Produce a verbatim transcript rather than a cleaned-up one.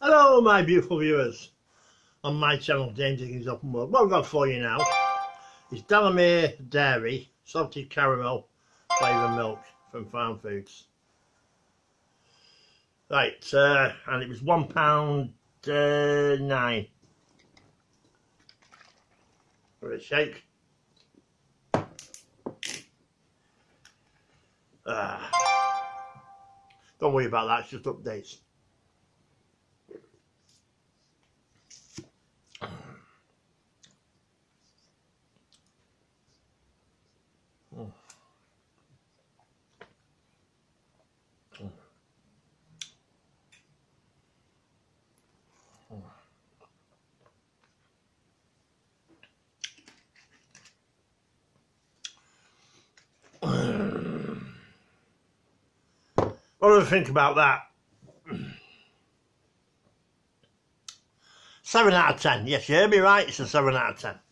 Hello my beautiful viewers on my channel James Dickens Open World. What I've got for you now is Delamere Dairy Salted Caramel Flavour Milk from Farm Foods. Right, uh, and it was one pound uh, nine. Give it a shake. Uh, don't worry about that, it's just updates. Mm. Mm. Mm. What do I think about that? seven out of ten. Yes, you heard me right, it's a seven out of ten.